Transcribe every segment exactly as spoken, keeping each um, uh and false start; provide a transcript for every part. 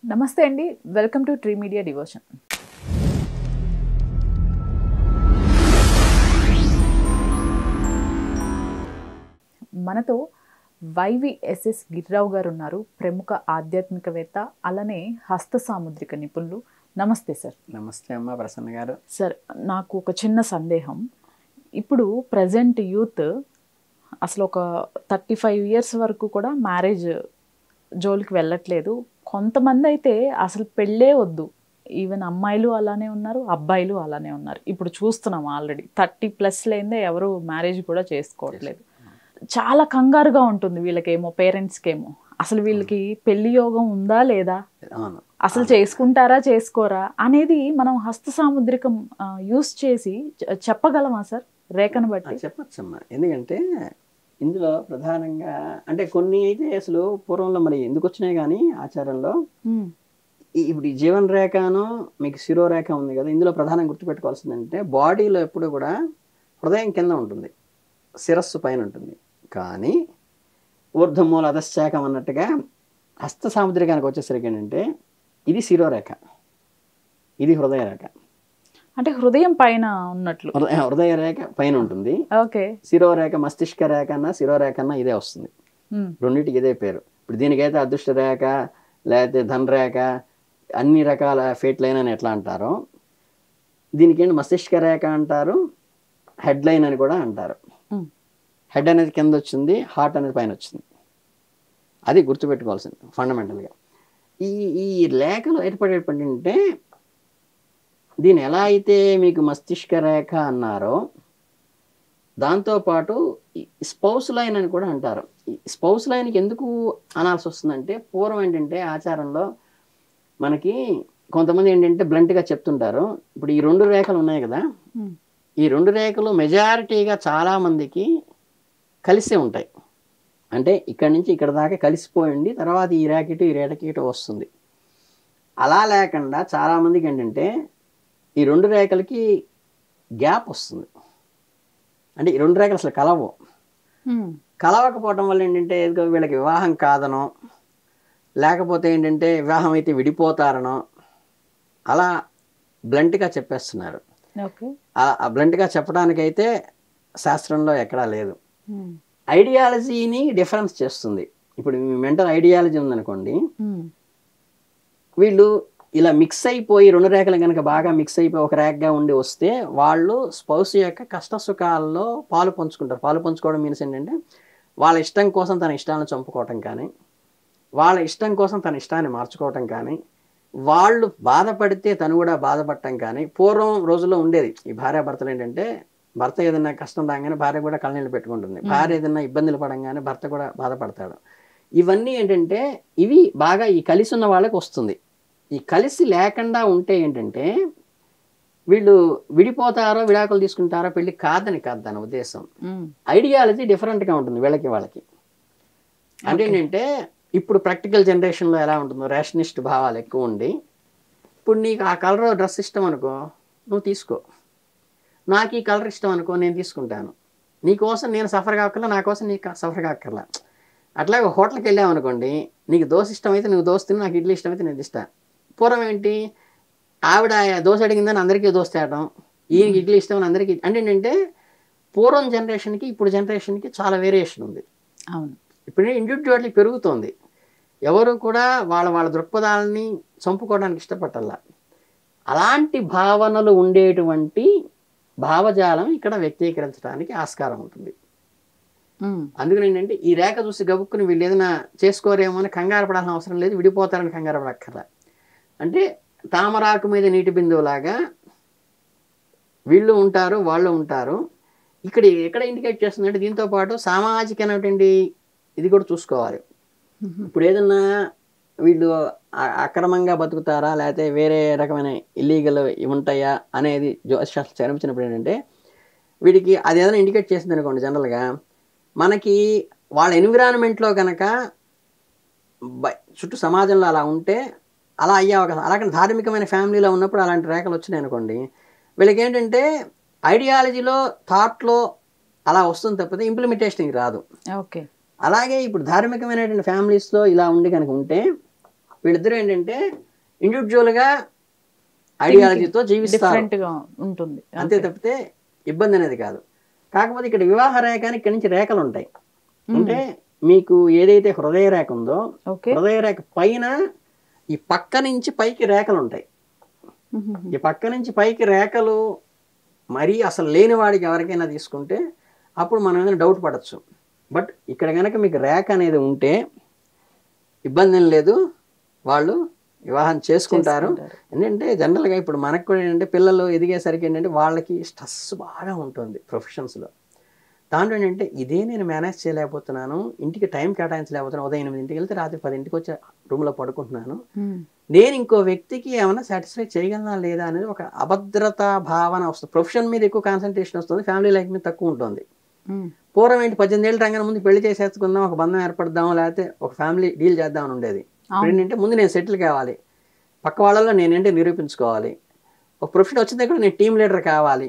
నమస్తే అండి, welcome to Tree Media Devotion. మనతో వైవిఎస్ఎస్ గిరిరావు గారు ఉన్నారు, ప్రముఖ ఆధ్యాత్మికవేత్త, అలానే హస్త సాముద్రిక నిపుణులు. నమస్తే సార్. నమస్తే అమ్మ ప్రసన్న గారు. సార్, నాకు ఒక చిన్న సందేహం. ఇప్పుడు ప్రజెంట్ యూత్ అసలు ఒక థర్టీ ఫైవ్ ఇయర్స్ వరకు కూడా మ్యారేజ్ జోలికి వెళ్ళట్లేదు. కొంతమంది అయితే అసలు పెళ్ళే వద్దు. ఈవెన్ అమ్మాయిలు అలానే ఉన్నారు, అబ్బాయిలు అలానే ఉన్నారు. ఇప్పుడు చూస్తున్నాం ఆల్రెడీ థర్టీ ప్లస్ లేదే ఎవరు మ్యారేజ్ కూడా చేసుకోవట్లేదు. చాలా కంగారుగా ఉంటుంది వీళ్ళకేమో, పేరెంట్స్కేమో. అసలు వీళ్ళకి పెళ్లి యోగం ఉందా లేదా, అసలు చేసుకుంటారా చేసుకోరా అనేది మనం హస్త సాముద్రికం యూస్ చేసి చెప్పగలమా సార్? రేఖను బట్టి చెప్పచ్చమ్మా. ఎందుకంటే ఇందులో ప్రధానంగా అంటే కొన్ని అయితే అసలు పూర్వంలో మరి ఎందుకు వచ్చినాయి కానీ ఆచారంలో, ఇప్పుడు ఈ జీవన రేఖను మీకు శిరోరేఖ ఉంది కదా, ఇందులో ప్రధానంగా గుర్తుపెట్టుకోవాల్సిందంటే బాడీలో ఎప్పుడు కూడా హృదయం కింద ఉంటుంది, శిరస్సు పైన ఉంటుంది. కానీ ఊర్ధమూల అధశాఖం అన్నట్టుగా హస్త సాముద్రికానికి వచ్చేసరికి ఏంటంటే ఇది శిరోరేఖ, ఇది హృదయ రేఖ. అంటే హృదయం పైన ఉన్నట్లు హృదయ రేఖ పైన ఉంటుంది. ఓకే. శిరోరేఖ మస్తిష్క రేఖ అన్న శిరోరేఖ అన్న ఇదే వస్తుంది, రెండింటికి ఇదే పేరు. ఇప్పుడు దీనికైతే అదృష్ట రేఖ లేకపోతే ధనరేఖ అన్ని రకాల ఫేట్ లైన్ అని ఎట్లా అంటారో, దీనికి ఏంటి మస్తిష్క రేఖ అంటారు, హెడ్ లైన్ అని కూడా అంటారు. హెడ్ అనేది కింద వచ్చింది, హార్ట్ అనేది పైన వచ్చింది. అది గుర్తుపెట్టుకోవాల్సింది ఫండమెంటల్గా. ఈ ఈ రేఖలు ఏర్పడేటువంటి అంటే దీని ఎలా అయితే మీకు మస్తిష్క రేఖ అన్నారో దాంతోపాటు స్పౌస్ లైన్ అని కూడా అంటారు. ఈ స్పౌస్ లైన్కి ఎందుకు అనాల్సి వస్తుందంటే, పూర్వం ఏంటంటే ఆచారంలో మనకి కొంతమంది ఏంటంటే బ్లంట్గా చెప్తుంటారు. ఇప్పుడు ఈ రెండు రేఖలు ఉన్నాయి కదా, ఈ రెండు రేఖలు మెజారిటీగా చాలామందికి కలిసే ఉంటాయి. అంటే ఇక్కడి నుంచి ఇక్కడ దాకా కలిసిపోయింది, తర్వాత ఈ రేఖ ఈ రేఖ వస్తుంది. అలా లేకుండా చాలామందికి ఏంటంటే ఈ రెండు రేఖలకి గ్యాప్ వస్తుంది. అంటే ఈ రెండు రేఖలు అసలు కలవు. కలవకపోవడం వల్ల ఏంటంటే వీళ్ళకి వివాహం కాదనో, లేకపోతే ఏంటంటే వివాహం అయితే విడిపోతారనో అలా బ్లంట్గా చెప్పేస్తున్నారు. ఆ బ్లంట్గా చెప్పడానికైతే శాస్త్రంలో ఎక్కడా లేదు. ఐడియాలజీని డిఫరెన్స్ చేస్తుంది. ఇప్పుడు మెంటల్ ఐడియాలజీ ఉందనుకోండి, వీళ్ళు ఇలా మిక్స్ అయిపోయి రెండు రేఖలు కనుక బాగా మిక్స్ అయిపోయి ఒక రేఖగా ఉండి వస్తే వాళ్ళు స్పౌస్ యొక్క కష్ట సుఖాల్లో పాలు పంచుకుంటారు. పాలు పంచుకోవడం మీన్స్ ఏంటంటే వాళ్ళ ఇష్టం కోసం తన ఇష్టాలను చంపుకోవటం కానీ, వాళ్ళ ఇష్టం కోసం తన ఇష్టాన్ని మార్చుకోవటం కానీ, వాళ్ళు బాధపడితే తను కూడా బాధపడటం కానీ పూర్వం రోజుల్లో ఉండేది. ఈ భార్యాభర్తలు ఏంటంటే భర్త ఏదైనా కష్టం రాగానే భార్య కూడా కళ్ళనీళ్ళు పెట్టుకుంటుంది, భార్య ఏదైనా ఇబ్బందులు పడంగానే భర్త కూడా బాధపడతాడు. ఇవన్నీ ఏంటంటే ఇవి బాగా ఈ కలిసి ఉన్న వాళ్ళకి వస్తుంది. ఈ కలిసి లేకుండా ఉంటే ఏంటంటే వీళ్ళు విడిపోతారో విడాకులు తీసుకుంటారో పెళ్లి కాదని కాదు దాని ఉద్దేశం. ఐడియాలజీ డిఫరెంట్గా ఉంటుంది వీళ్ళకి వాళ్ళకి. అంటే ఏంటంటే ఇప్పుడు ప్రాక్టికల్ జనరేషన్లో ఎలా ఉంటుందో రేషనిస్ట్ భావాలు ఎక్కువ ఉండి, ఇప్పుడు నీకు ఆ కలర్ డ్రెస్ ఇష్టం అనుకో నువ్వు తీసుకో, నాకు ఈ కలర్ ఇష్టం అనుకో నేను తీసుకుంటాను, నీకోసం నేను సఫర్ కాకర్లా, నా కోసం నీకు సఫర్ కాకర్లా. అట్లాగే హోటల్కి వెళ్ళామనుకోండి, నీకు దోశ ఇష్టం అయితే నువ్వు దోశ తిని, నాకు ఇడ్లీ ఇష్టం అయితే నేను ఇష్టం. పూర్వం ఏంటి, ఆవిడ దోశ అడిగిందని అందరికీ దోశ తేయడం, ఈయనకి ఇడ్లీ ఇష్టం అని అందరికీ. అంటే ఏంటంటే పూర్వం జనరేషన్కి ఇప్పుడు జనరేషన్కి చాలా వేరియేషన్ ఉంది. అవును. ఇప్పుడు ఇండివిజువాలిటీ పెరుగుతోంది. ఎవరు కూడా వాళ్ళ వాళ్ళ దృక్పథాలని చంపుకోవడానికి ఇష్టపడాల. అలాంటి భావనలు ఉండేటువంటి భావజాలం ఇక్కడ వ్యక్తీకరించడానికి ఆస్కారం ఉంటుంది. అందుకని ఏంటంటే ఈ రేఖ చూసి గబుక్కుని వీళ్ళు ఏదైనా చేసుకోరేమో అని కంగారు పడాల్సిన అవసరం లేదు, విడిపోతారని కంగారు పడక్కర్లా. అంటే తామరాకు మీద నీటి బిందువులాగా వీళ్ళు ఉంటారు వాళ్ళు ఉంటారు. ఇక్కడ ఎక్కడ ఇండికేట్ చేస్తుందంటే దీంతో పాటు సామాజికమైనటువంటి ఇది కూడా చూసుకోవాలి. ఇప్పుడు ఏదన్నా వీళ్ళు అక్రమంగా బతుకుతారా లేకపోతే వేరే రకమైన ఇల్లీగల్ ఉంటాయా అనేది జ్యోతిషాస్త్రం చనిపించినప్పుడు ఏంటంటే వీడికి అది ఏదైనా ఇండికేట్ చేసింది అనుకోండి, జనరల్గా మనకి వాళ్ళ ఎన్విరాన్మెంట్లో కనుక చుట్టూ సమాజంలో అలా ఉంటే అలా అయ్యే అవకాశం. అలాగే ధార్మికమైన ఫ్యామిలీలో ఉన్నప్పుడు అలాంటి రేఖలు వచ్చినాయి అనుకోండి, వీళ్ళకి ఏంటంటే ఐడియాలజీలో థాట్లో అలా వస్తుంది తప్పితే ఇంప్లిమెంటేషన్కి రాదు. ఓకే. అలాగే ఇప్పుడు ధార్మికమైనటువంటి ఫ్యామిలీస్లో ఇలా ఉండి కనుక ఉంటే వీళ్ళిద్దరూ ఏంటంటే ఇండివిజువల్గా ఐడియాలజీతో జీవిస్తారు, డిఫరెంట్గా ఉంటుంది అంతే తప్పితే ఇబ్బంది అనేది కాదు. కాకపోతే ఇక్కడ వివాహ రేఖ అని ఇక్కడి నుంచి రేఖలు ఉంటాయి. అంటే మీకు ఏదైతే హృదయ రేఖ ఉందో హృదయ రేఖ పైన ఈ పక్క నుంచి పైకి రేఖలు ఉంటాయి. ఈ పక్క నుంచి పైకి రేఖలు మరీ అసలు లేని వాడికి ఎవరికైనా తీసుకుంటే అప్పుడు మనం ఏదైనా డౌట్ పడచ్చు. బట్ ఇక్కడ కనుక మీకు రేఖ అనేది ఉంటే ఇబ్బంది ఏం లేదు, వాళ్ళు వివాహం చేసుకుంటారు. ఏంటంటే జనరల్గా ఇప్పుడు మనకు కూడా ఏంటంటే పిల్లలు ఎదిగేసరికి ఏంటంటే వాళ్ళకి స్ట్రెస్ బాగా ఉంటుంది ప్రొఫెషన్స్లో. దాంట్లో ఏంటంటే ఇదే నేను మేనేజ్ చేయలేకపోతున్నాను, ఇంటికి టైం కేటాయించలేకపోతున్నాను, ఉదయం ఎనిమిదింటికి వెళ్తే రాత్రి పదింటికి వచ్చి రూమ్లో పడుకుంటున్నాను, నేను ఇంకో వ్యక్తికి ఏమైనా సాటిస్ఫై చేయగలనా లేదా అనేది ఒక అభద్రతా భావన వస్తుంది. ప్రొఫెషన్ మీద ఎక్కువ కాన్సన్ట్రేషన్ వస్తుంది, ఫ్యామిలీ లైఫ్ మీద తక్కువ ఉంటుంది. పూర్వం ఏంటి పద్దెనిమిది ఏళ్ళు రంగం ముందు పెళ్లి చేసేసుకుందాం, ఒక బంధం ఏర్పడదాం, లేకపోతే ఒక ఫ్యామిలీ డీల్ చేద్దామని ఉండేది. ఇప్పుడు ఏంటంటే ముందు నేను సెటిల్ కావాలి, పక్క వాళ్ళలో నేనేంటి నిరూపించుకోవాలి, ఒక ప్రొఫెషన్ వచ్చిన దగ్గర నేను టీమ్ లీడర్ కావాలి,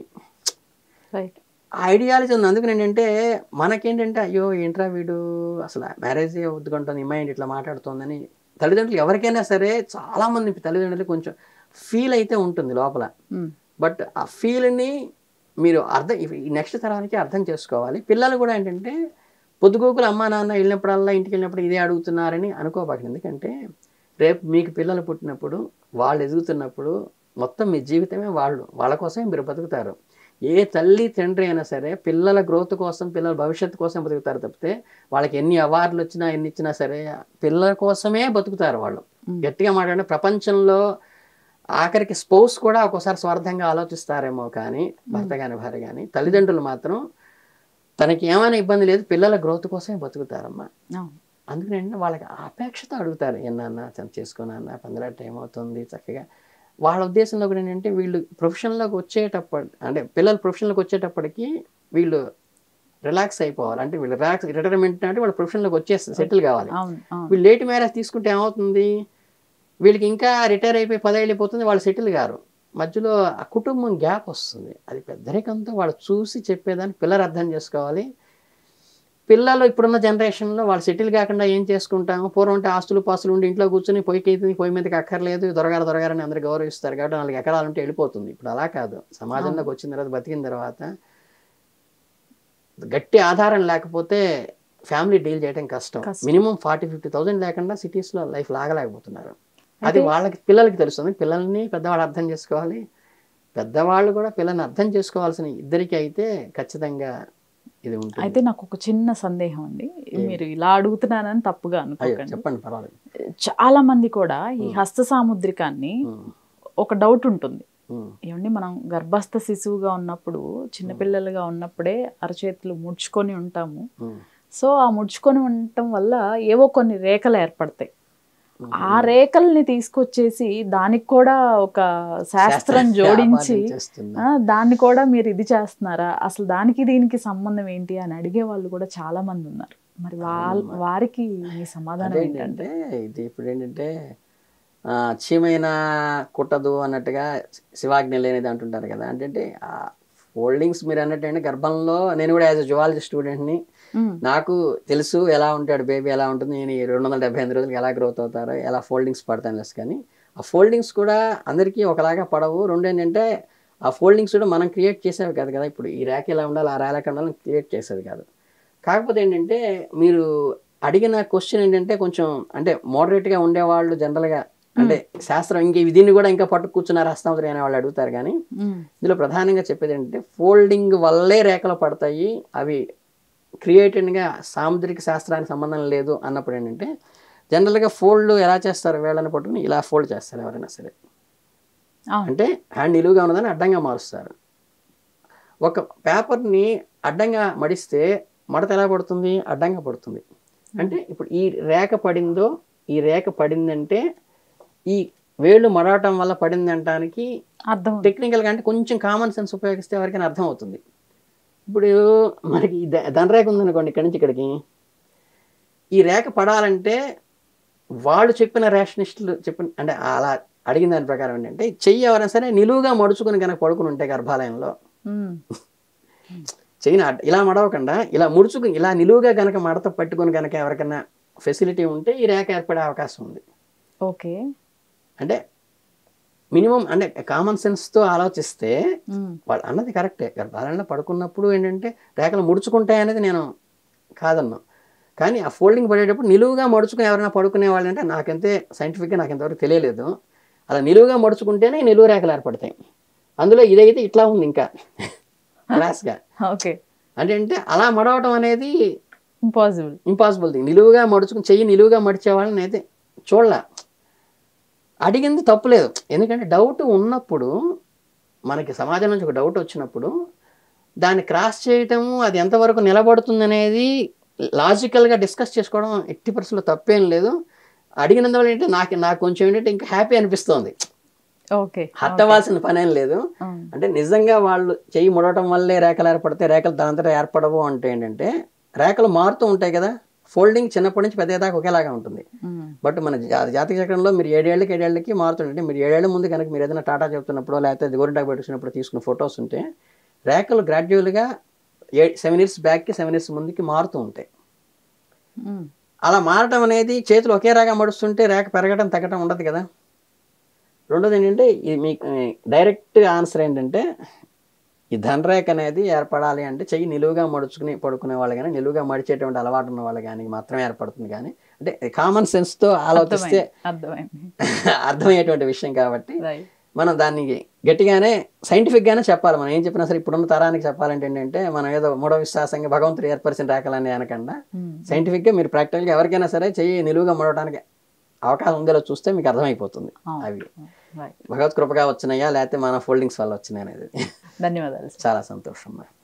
ఆ ఐడియాలజీ ఉంది. అందుకని ఏంటంటే మనకేంటంటే అయ్యో ఏంట్రా వీడు అసలు మ్యారేజే వద్దుకుంటుంది, ఇమ్మాయి ఇట్లా మాట్లాడుతుందని తల్లిదండ్రులు ఎవరికైనా సరే చాలా మంది తల్లిదండ్రులు కొంచెం ఫీల్ అయితే ఉంటుంది లోపల. బట్ ఆ ఫీల్ని మీరు అర్థం నెక్స్ట్ తరానికి అర్థం చేసుకోవాలి. పిల్లలు కూడా ఏంటంటే పొద్దుగోకులు అమ్మా నాన్న వెళ్ళినప్పుడల్లా ఇంటికి వెళ్ళినప్పుడు ఇదే అడుగుతున్నారని అనుకోబాకండి. ఎందుకంటే రేపు మీకు పిల్లలు పుట్టినప్పుడు వాళ్ళు ఎదుగుతున్నప్పుడు మొత్తం మీ జీవితమే వాళ్ళు వాళ్ళ కోసమే మీరు బతుకుతారు. ఏ తల్లి తండ్రి అయినా సరే పిల్లల గ్రోత్ కోసం పిల్లల భవిష్యత్తు కోసం బతుకుతారు తప్పితే వాళ్ళకి ఎన్ని అవార్డులు వచ్చినా ఎన్ని ఇచ్చినా సరే పిల్లల కోసమే బతుకుతారు వాళ్ళు. గట్టిగా మాట్లాడే ప్రపంచంలో ఆఖరికి స్పౌస్ కూడా ఒక్కోసారి స్వార్థంగా ఆలోచిస్తారేమో కానీ భర్త కానీ భార్య కానీ, తల్లిదండ్రులు మాత్రం తనకి ఏమైనా ఇబ్బంది లేదు పిల్లల గ్రోత్ కోసమే బతుకుతారమ్మా. అందుకని వాళ్ళకి అపేక్షతో అడుగుతారు, ఏమన్నా తను చేసుకోనన్నా పందిరా టైం అవుతుంది చక్కగా. వాళ్ళ ఉద్దేశంలో కూడా ఏంటంటే వీళ్ళు ప్రొఫెషన్లోకి వచ్చేటప్పుడు అంటే పిల్లలు ప్రొఫెషన్లోకి వచ్చేటప్పటికి వీళ్ళు రిలాక్స్ అయిపోవాలి. అంటే వీళ్ళు రిలాక్స్ రిటైర్మెంట్ అంటే వాళ్ళు ప్రొఫెషన్లోకి వచ్చేస్తారు, సెటిల్ కావాలి. వీళ్ళు లేట్ మ్యారేజ్ తీసుకుంటే ఏమవుతుంది, వీళ్ళకి ఇంకా రిటైర్ అయిపోయి పదేళ్ళు అయిపోతుంది, వాళ్ళు సెటిల్ గారు, మధ్యలో ఆ కుటుంబం గ్యాప్ వస్తుంది. అది పెద్దరికంతో వాళ్ళు చూసి చెప్పేదాన్ని పిల్లలు అర్థం చేసుకోవాలి. పిల్లలు ఇప్పుడున్న జనరేషన్లో వాళ్ళు సెటిల్ కాకుండా ఏం చేసుకుంటాము, పూర్వం అంటే ఆస్తులు పాస్తులు ఉండి ఇంట్లో కూర్చొని పొయ్యికి అయితే పొయ్యి మీదకి అక్కర్లేదు, దొరగారు దొరగారని అందరూ గౌరవిస్తారు కాబట్టి నాలుగు ఎకరాలు ఉంటే వెళ్ళిపోతుంది. ఇప్పుడు అలా కాదు, సమాజంలోకి వచ్చిన తర్వాత బతికిన తర్వాత గట్టి ఆధారం లేకపోతే ఫ్యామిలీ డీల్ చేయడం కష్టం. మినిమం ఫార్టీ ఫిఫ్టీ థౌసండ్ లేకుండా సిటీస్లో లైఫ్ లాగలేకపోతున్నారు. అది వాళ్ళకి పిల్లలకి తెలుస్తుంది. పిల్లల్ని పెద్దవాళ్ళు అర్థం చేసుకోవాలి, పెద్దవాళ్ళు కూడా పిల్లల్ని అర్థం చేసుకోవాల్సిన ఇద్దరికి అయితే ఖచ్చితంగా ఇది ఉంటుంది. అయితే నాకు ఒక చిన్న సందేహం అండి, మీరు ఇలా అడుగుతున్నానని తప్పుగా అనుకోకండి, చెప్పండి పర్వాలేదు. చాలా మంది కూడా ఈ హస్త సాముద్రికాన్ని ఒక డౌట్ ఉంటుంది, ఏమండి మనం గర్భస్థ శిశువుగా ఉన్నప్పుడు చిన్నపిల్లలుగా ఉన్నప్పుడే అరచేతులు ముడుచుకొని ఉంటాము, సో ఆ ముడుచుకొని ఉండటం వల్ల ఏవో కొన్ని రేఖలు ఏర్పడతాయి, ఆ రేఖల్ని తీసుకొచ్చేసి దానికి కూడా ఒక శాస్త్రం జోడించి దాన్ని కూడా మీరు ఇది చేస్తున్నారా, అసలు దానికి దీనికి సంబంధం ఏంటి అని అడిగే వాళ్ళు కూడా చాలా మంది ఉన్నారు. మరి వాళ్ళ వారికి మీ సమాధానం ఏంటంటే, ఇది ఇప్పుడు ఏంటంటే చీమైన కుట్టదు అన్నట్టుగా శివాజ్ఞ లేనిది అంటుంటారు కదా. అంటే ఆ ఫోల్డింగ్స్ మీరు అన్నట్టు గర్భంలో నేను కూడా యాజ్ అ జువాలజీ స్టూడెంట్ని, నాకు తెలుసు ఎలా ఉంటాడు బేబీ, ఎలా ఉంటుంది, నేను రెండు వందల డెబ్బై ఎనిమిది రోజులకి ఎలా గ్రోత్ అవుతారో, ఎలా ఫోల్డింగ్స్ పడతాను లెస్. కానీ ఆ ఫోల్డింగ్స్ కూడా అందరికీ ఒకలాగా పడవు. రెండు ఏంటంటే ఆ ఫోల్డింగ్స్ కూడా మనం క్రియేట్ చేసేవి కాదు కదా. ఇప్పుడు ఈ ర్యాక్ ఎలా ఉండాలి, ఆ ర్యాక్ ఉండాలని క్రియేట్ చేసేది కాదు. కాకపోతే ఏంటంటే మీరు అడిగిన క్వశ్చన్ ఏంటంటే కొంచెం అంటే మోడరేట్గా ఉండేవాళ్ళు జనరల్గా అంటే శాస్త్రం ఇంక దీన్ని కూడా ఇంకా పట్టు కూర్చున్నారు హస్తాముద్ర అనే వాళ్ళు అడుగుతారు. కానీ ఇందులో ప్రధానంగా చెప్పేది ఏంటంటే ఫోల్డింగ్ వల్లే రేఖలు పడతాయి, అవి క్రియేటెడ్గా సాముద్రిక శాస్త్రానికి సంబంధం లేదు అన్నప్పుడు ఏంటంటే జనరల్గా ఫోల్డ్ ఎలా చేస్తారు, వేళ్ళని పట్టుకుని ఇలా ఫోల్డ్ చేస్తారు ఎవరైనా సరే. అంటే హ్యాండ్ నిలువుగా ఉన్నదని అడ్డంగా మారుస్తారు. ఒక పేపర్ని అడ్డంగా మడిస్తే మడత ఎలా పడుతుంది, అడ్డంగా పడుతుంది. అంటే ఇప్పుడు ఈ రేఖ పడిందో, ఈ రేఖ పడిందంటే ఈ వేళ్ళు మడవటం వల్ల పడింది అంటానికి అర్థం టెక్నికల్గా అంటే కొంచెం కామన్ సెన్స్ ఉపయోగిస్తే ఎవరికైనా అర్థం అవుతుంది. ఇప్పుడు మనకి ధన రేఖ ఉందనుకోండి, ఇక్కడి నుంచి ఇక్కడికి ఈ రేఖ పడాలంటే వాళ్ళు చెప్పిన రేషనిస్టులు చెప్పిన అంటే అలా అడిగిన దాని ప్రకారం ఏంటంటే చెయ్యి ఎవరైనా సరే నిలువుగా మడుచుకుని కనుక పడుకుని ఉంటే గర్భాలయంలో చెయ్యిని ఇలా మడవకుండా ఇలా ముడుచుకుని ఇలా నిలువుగా కనుక మడత పట్టుకుని కనుక ఎవరికైనా ఫెసిలిటీ ఉంటే ఈ రేఖ ఏర్పడే అవకాశం ఉంది. ఓకే. అంటే మినిమం అంటే కామన్ సెన్స్తో ఆలోచిస్తే వాళ్ళు అన్నది కరెక్టే. గర్భాలయంలో పడుకున్నప్పుడు ఏంటంటే రేఖలు ముడుచుకుంటాయి అనేది నేను కాదన్నా. కానీ ఆ ఫోల్డింగ్ పడేటప్పుడు నిలువుగా మడుచుకుని ఎవరైనా పడుకునే వాళ్ళు అంటే నాకంతే సైంటిఫిక్గా నాకు ఇంతవరకు తెలియలేదు. అలా నిలువుగా మడుచుకుంటేనే నిలువు రేఖలు ఏర్పడతాయి. అందులో ఇదైతే ఇట్లా ఉంది ఇంకా క్రాస్గా. ఓకే. అంటే అంటే అలా మడవటం అనేది ఇంపాసిబుల్ ఇంపాసిబుల్ థింగ్. నిలువుగా మడుచుకుని చెయ్యి నిలువుగా మడిచే వాళ్ళని అయితే చూడలే. అడిగింది తప్పులేదు. ఎందుకంటే డౌట్ ఉన్నప్పుడు మనకి సమాజం నుంచి ఒక డౌట్ వచ్చినప్పుడు దాన్ని క్రాస్ చేయటము అది ఎంతవరకు నిలబడుతుంది అనేది లాజికల్గా డిస్కస్ చేసుకోవడం ఎట్టి పరిస్థితుల్లో తప్పేం లేదు. అడిగినందువల్ల ఏంటంటే నాకు నాకు కొంచెం ఏంటంటే ఇంకా హ్యాపీ అనిపిస్తోంది. ఓకే. హర్ట్ అవ్వాల్సిన పని ఏం లేదు. అంటే నిజంగా వాళ్ళు చెయ్యి ముడవటం వల్లే రేఖలు ఏర్పడితే రేఖలు దానంతటా ఏర్పడవు అంటే ఏంటంటే రేఖలు మారుతూ ఉంటాయి కదా. ఫోల్డింగ్ చిన్నప్పటి నుంచి పెద్ద దాకా ఒకేలాగా ఉంటుంది. బట్ మన జాతక చక్రంలో మీరు ఏడేళ్ళకి ఏడేళ్ళకి మారుతుంటే మీరు ఏడేళ్ల ముందు కనుక మీరు ఏదైనా టాటా చెప్తున్నప్పుడు లేకపోతే గోరింటాకు పెట్టుకున్నప్పుడు తీసుకున్న ఫొటోస్ ఉంటే రేఖలు గ్రాడ్యువల్గా ఏ సెవెన్ ఇయర్స్ బ్యాక్కి సెవెన్ ఇయర్స్ ముందుకి మారుతూ ఉంటాయి. అలా మారటం అనేది చేతులు ఒకే రాగా మడుస్తుంటే రేఖ పెరగడం తగ్గడం ఉండదు కదా. రెండోది ఏంటంటే ఇది మీకు డైరెక్ట్ ఆన్సర్ ఏంటంటే ఈ ధనరేఖ అనేది ఏర్పడాలి అంటే చెయ్యి నిలువుగా మడుచుకుని పడుకునే వాళ్ళు కానీ నిలువుగా మడిచేటువంటి అలవాటు ఉన్న వాళ్ళు కానీ మాత్రమే ఏర్పడుతుంది. కానీ అంటే కామన్ సెన్స్తో ఆలోచిస్తే అర్థమయ్యేటువంటి విషయం కాబట్టి మనం దాన్ని గట్టిగానే సైంటిఫిక్గానే చెప్పాలి. మనం ఏం చెప్పినా సరే ఇప్పుడున్న తరానికి చెప్పాలంటే ఏంటంటే మనం ఏదో మూఢ విశ్వాసంగా భగవంతుడు ఏర్పరిచిన రేఖలని అనకుండా సైంటిఫిక్గా మీరు ప్రాక్టికల్గా ఎవరికైనా సరే చెయ్యి నిలువుగా మడవడానికి అవకాశం ఉందేలో చూస్తే మీకు అర్థమైపోతుంది. అవి భగవత్ కృపగా వచ్చినాయా లేకపోతే మన ఫోల్డింగ్స్ వల్ల వచ్చినాయి అనేది. ధన్యవాదాలు. చాలా సంతోషం.